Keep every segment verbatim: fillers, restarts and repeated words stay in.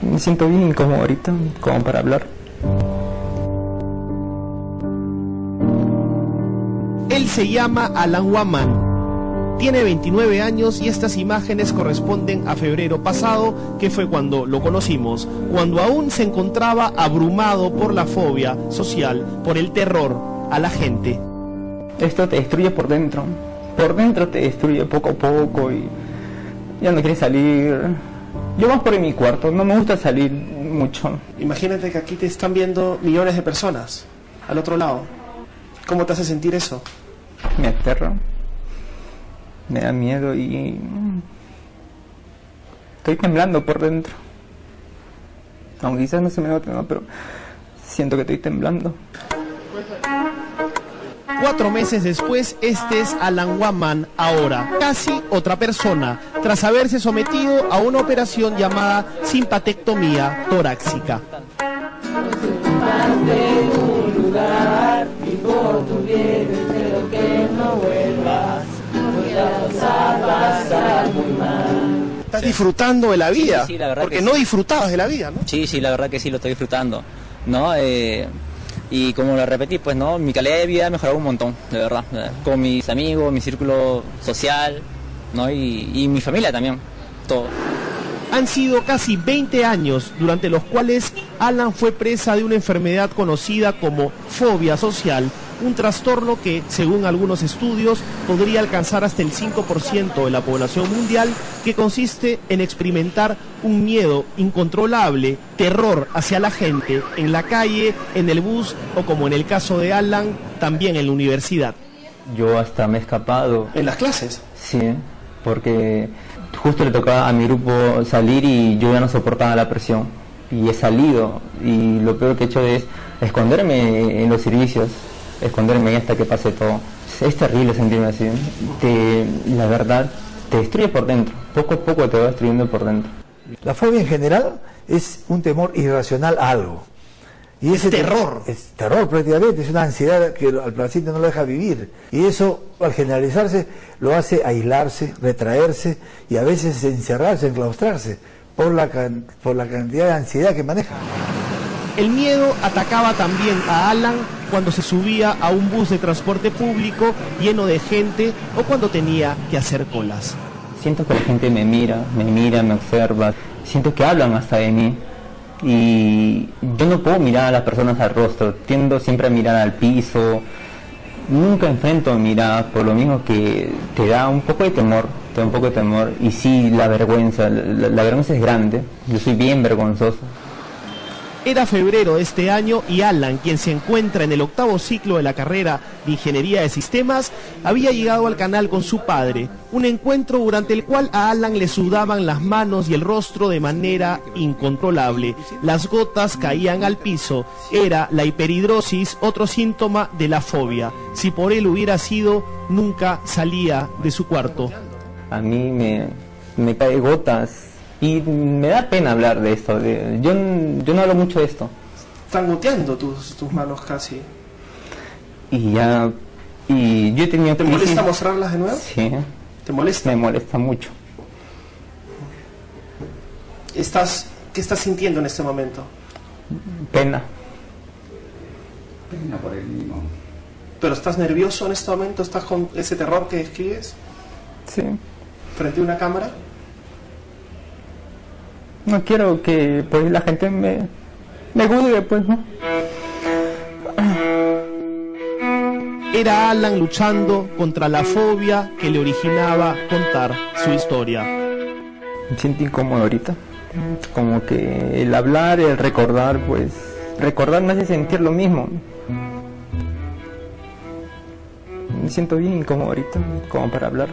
Me siento bien incómodo ahorita, como para hablar. Él se llama Alan Waman, tiene veintinueve años y estas imágenes corresponden a febrero pasado, que fue cuando lo conocimos, cuando aún se encontraba abrumado por la fobia social, por el terror a la gente. Esto te destruye por dentro, por dentro te destruye poco a poco y ya no quieres salir. Yo más por mi cuarto, no me gusta salir mucho. Imagínate que aquí te están viendo millones de personas, al otro lado. ¿Cómo te hace sentir eso? Me aterra, me da miedo y estoy temblando por dentro. Aunque quizás no se me nota, ¿no? Pero siento que estoy temblando. Cuatro meses después, este es Alan Waman ahora, casi otra persona, tras haberse sometido a una operación llamada simpatectomía torácica. Estás disfrutando de la vida, sí, sí, la verdad porque que no sí. disfrutabas de la vida, ¿no? Sí, sí, la verdad que sí, lo estoy disfrutando, ¿no? Eh, y como lo repetí, pues, ¿no? Mi calidad de vida ha mejorado un montón, de verdad. ¿verdad? Con mis amigos, mi círculo social, ¿no? Y, y mi familia también, todo. Han sido casi veinte años durante los cuales Alan fue presa de una enfermedad conocida como fobia social, un trastorno que, según algunos estudios, podría alcanzar hasta el cinco por ciento de la población mundial, que consiste en experimentar un miedo incontrolable, terror hacia la gente, en la calle, en el bus o, como en el caso de Alan, también en la universidad. Yo hasta me he escapado. ¿En las clases? Sí, porque justo le tocaba a mi grupo salir y yo ya no soportaba la presión. Y he salido, y lo peor que he hecho es esconderme en los servicios, esconderme hasta que pase todo. Es terrible sentirme así. Te, la verdad, te destruye por dentro. Poco a poco te va destruyendo por dentro. La fobia en general es un temor irracional a algo. Y ese terror. Es terror prácticamente, es una ansiedad que al paciente no lo deja vivir. Y eso, al generalizarse, lo hace aislarse, retraerse y a veces encerrarse, enclaustrarse por la, can, por la cantidad de ansiedad que maneja. El miedo atacaba también a Alan cuando se subía a un bus de transporte público lleno de gente o cuando tenía que hacer colas. Siento que la gente me mira, me mira, me observa, siento que hablan hasta de mí. Y yo no puedo mirar a las personas al rostro, tiendo siempre a mirar al piso, nunca enfrento miradas, por lo mismo que te da un poco de temor, te da un poco de temor, y sí, la vergüenza, la, la vergüenza es grande, yo soy bien vergonzoso. Era febrero de este año y Alan, quien se encuentra en el octavo ciclo de la carrera de Ingeniería de Sistemas, había llegado al canal con su padre, un encuentro durante el cual a Alan le sudaban las manos y el rostro de manera incontrolable. Las gotas caían al piso, era la hiperhidrosis, otro síntoma de la fobia. Si por él hubiera sido, nunca salía de su cuarto. A mí me, me cae gotas. Y me da pena hablar de esto, de, yo, yo no hablo mucho de esto. Están goteando tus, tus manos casi. Y ya, y yo he tenido... ¿Te molesta mostrarlas de nuevo? Sí. ¿Te molesta? Me molesta mucho. ¿Estás, ¿Qué estás sintiendo en este momento? Pena. Pena por el mismo. ¿Pero estás nervioso en este momento? ¿Estás con ese terror que describes? Sí. ¿Frente a una cámara? No quiero que pues la gente me, me juzgue, pues, ¿no? Era Alan luchando contra la fobia que le originaba contar su historia. Me siento incómodo ahorita. Como que el hablar, el recordar, pues... Recordar me hace sentir lo mismo. Me siento bien incómodo ahorita, como para hablar.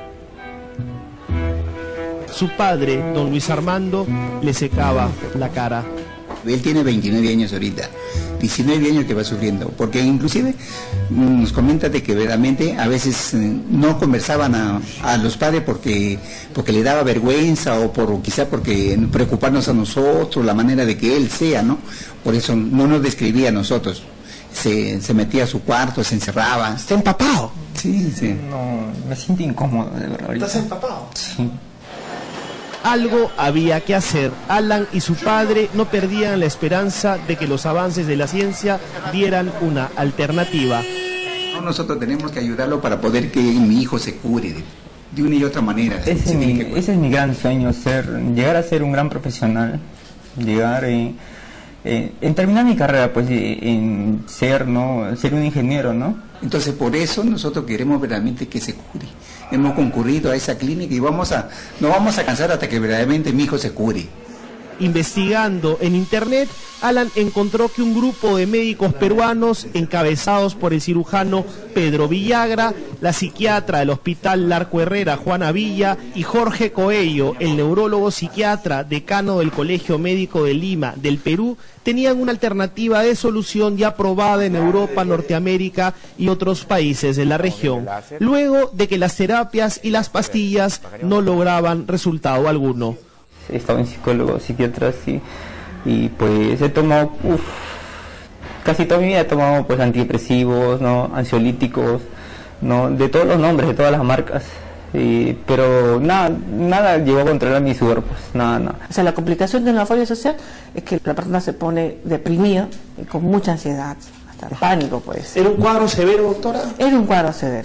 Su padre, don Luis Armando, le secaba la cara. Él tiene veintinueve años ahorita, diecinueve años que va sufriendo, porque inclusive nos comenta de que verdaderamente a veces no conversaban a, a los padres porque, porque le daba vergüenza o por quizá porque preocuparnos a nosotros, la manera de que él sea, ¿no? Por eso no nos describía a nosotros. Se, se metía a su cuarto, se encerraba. ¿Está empapado? Sí, sí. No, me siento incómodo, de verdad. ¿Estás empapado? Sí. Algo había que hacer. Alan y su padre no perdían la esperanza de que los avances de la ciencia dieran una alternativa. Nosotros tenemos que ayudarlo para poder que mi hijo se cure de, de una y otra manera. Ese, es mi, ese es mi gran sueño, ser, llegar a ser un gran profesional, llegar eh, eh, en terminar mi carrera, pues en ser, ¿no? Ser un ingeniero, ¿no? Entonces por eso nosotros queremos verdaderamente que se cure. Hemos concurrido a esa clínica y vamos a, no vamos a cansar hasta que verdaderamente mi hijo se cure. Investigando en internet, Alan encontró que un grupo de médicos peruanos, encabezados por el cirujano Pedro Villagra, la psiquiatra del Hospital Larco Herrera, Juana Villa, y Jorge Coello, el neurólogo psiquiatra, decano del Colegio Médico de Lima, del Perú, tenían una alternativa de solución ya probada en Europa, Norteamérica y otros países de la región, luego de que las terapias y las pastillas no lograban resultado alguno. He estado en psicólogo, psiquiatra, sí, y pues he tomado, uf, casi toda mi vida he tomado pues antidepresivos, ¿no? Ansiolíticos, ¿no? De todos los nombres, de todas las marcas, y, pero nada, nada llegó a controlar mi sudor, pues nada, nada. O sea, la complicación de la fobia social es que la persona se pone deprimida y con mucha ansiedad, hasta pánico, pues. ¿Era un cuadro severo, doctora? Era un cuadro severo.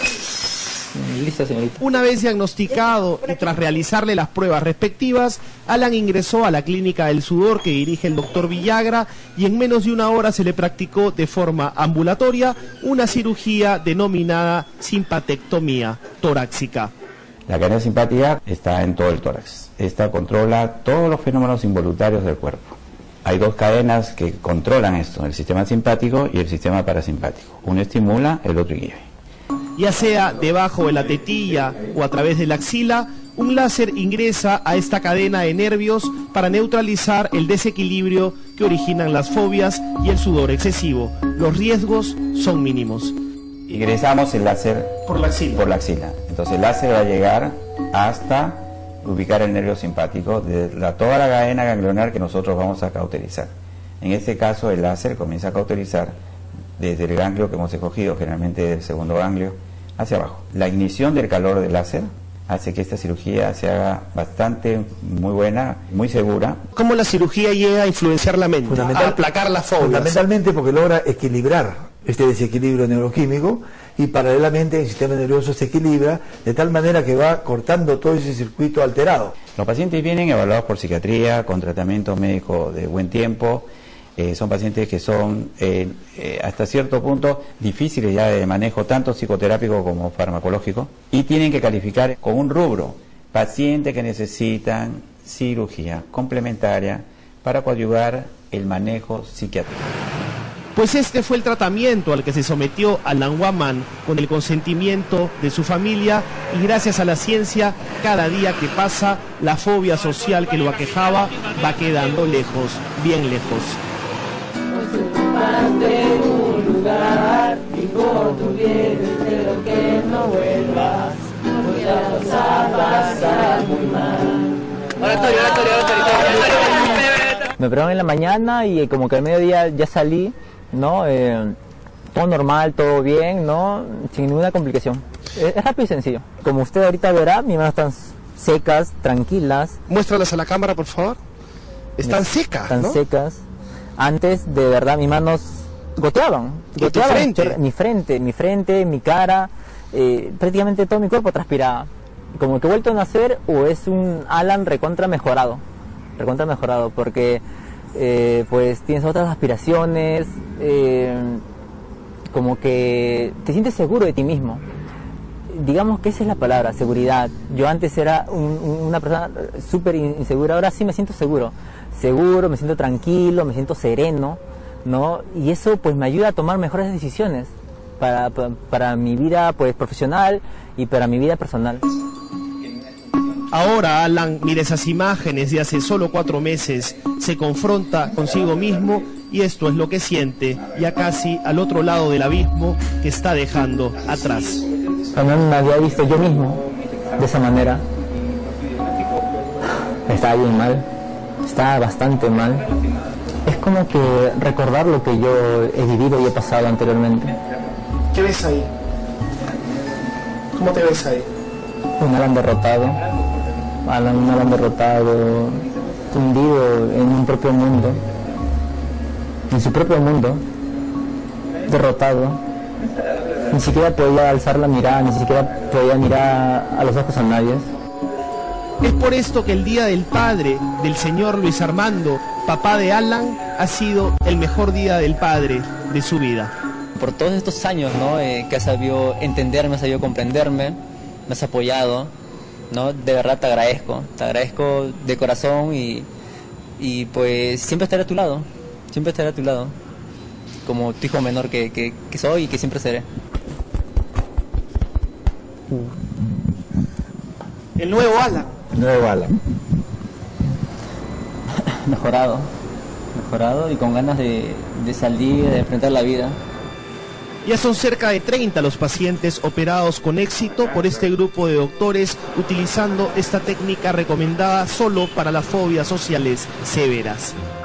Listo, señorita. Una vez diagnosticado y tras realizarle las pruebas respectivas, Alan ingresó a la clínica del sudor que dirige el doctor Villagra y en menos de una hora se le practicó de forma ambulatoria una cirugía denominada simpatectomía torácica. La cadena simpática está en todo el tórax. Esta controla todos los fenómenos involuntarios del cuerpo. Hay dos cadenas que controlan esto, el sistema simpático y el sistema parasimpático. Uno estimula, el otro inhibe. Ya sea debajo de la tetilla o a través de la axila, un láser ingresa a esta cadena de nervios para neutralizar el desequilibrio que originan las fobias y el sudor excesivo. Los riesgos son mínimos. Ingresamos el láser por la axila. Por la axila. Entonces el láser va a llegar hasta ubicar el nervio simpático de la, toda la cadena ganglionar que nosotros vamos a cauterizar. En este caso el láser comienza a cauterizar desde el ganglio que hemos escogido, generalmente del segundo ganglio, hacia abajo. La ignición del calor del láser hace que esta cirugía se haga bastante muy buena, muy segura. ¿Cómo la cirugía llega a influenciar la mente, Fundamental, a aplacar las fobias? Fundamentalmente porque logra equilibrar este desequilibrio neuroquímico y paralelamente el sistema nervioso se equilibra de tal manera que va cortando todo ese circuito alterado. Los pacientes vienen evaluados por psiquiatría, con tratamiento médico de buen tiempo. Eh, son pacientes que son eh, eh, hasta cierto punto difíciles ya de manejo, tanto psicoterápico como farmacológico, y tienen que calificar con un rubro: pacientes que necesitan cirugía complementaria para coadyuvar el manejo psiquiátrico. Pues este fue el tratamiento al que se sometió Alan Waman con el consentimiento de su familia, y gracias a la ciencia, cada día que pasa, la fobia social que lo aquejaba va quedando lejos, bien lejos. De un lugar y por tu bien espero que no vuelvas, porque la cosa va a pasar muy mal. Oratorio, oratorio, oratorio. Me operaron en la mañana y como que al mediodía ya salí, ¿no? Eh, todo normal, todo bien, ¿no? Sin ninguna complicación. Es, es rápido y sencillo. Como usted ahorita verá, mis manos están secas, tranquilas. Muéstralas a la cámara, por favor. Están secas, Están ¿no? secas. Antes, de verdad, mis manos goteaban. ¿Y tu goteaban frente? Mi frente, mi frente, mi cara, eh, prácticamente todo mi cuerpo transpiraba. Como que he vuelto a nacer, o es un Alan recontra mejorado. Recontra mejorado, porque eh, pues tienes otras aspiraciones, eh, como que te sientes seguro de ti mismo. Digamos que esa es la palabra, seguridad. Yo antes era un, una persona súper insegura, ahora sí me siento seguro. Seguro, me siento tranquilo, me siento sereno, ¿no? Y eso pues me ayuda a tomar mejores decisiones para, para, para mi vida pues profesional y para mi vida personal. Ahora Alan mira esas imágenes de hace solo cuatro meses, se confronta consigo mismo y esto es lo que siente, ya casi al otro lado del abismo que está dejando atrás. También me había visto yo mismo de esa manera. Estaba bien mal, estaba bastante mal. Es como que recordar lo que yo he vivido y he pasado anteriormente. ¿Qué ves ahí? ¿Cómo te ves ahí? Un Alan derrotado, Alan, Alan derrotado, hundido en un propio mundo, en su propio mundo, derrotado. Ni siquiera podía alzar la mirada, ni siquiera podía mirar a los ojos a nadie. Es por esto que el Día del Padre del señor Luis Armando, papá de Alan, ha sido el mejor día del padre de su vida. Por todos estos años, ¿no? eh, que has sabido entenderme, has sabido comprenderme, me has apoyado, ¿no? De verdad te agradezco, te agradezco de corazón y, y pues siempre estaré a tu lado, siempre estaré a tu lado, como tu hijo menor que, que, que soy y que siempre seré. El nuevo Alan. El nuevo Alan. Mejorado, mejorado y con ganas de, de salir, de enfrentar la vida. Ya son cerca de treinta los pacientes operados con éxito por este grupo de doctores utilizando esta técnica recomendada solo para las fobias sociales severas.